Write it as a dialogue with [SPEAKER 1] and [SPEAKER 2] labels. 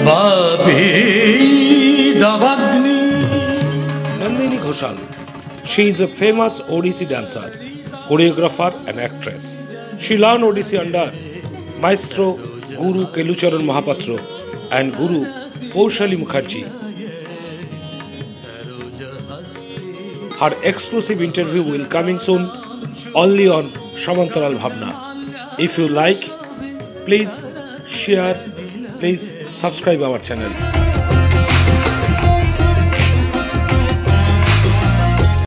[SPEAKER 1] Nandini Ghoshal. She is a famous Odissi dancer, choreographer and actress. She learned Odissi under Maestro Guru Kelucharan Mahapatra and Guru Paushali Mukherjee. Her exclusive interview will coming soon only on Samantaral Bhavna. If you like, please share, please subscribe our channel.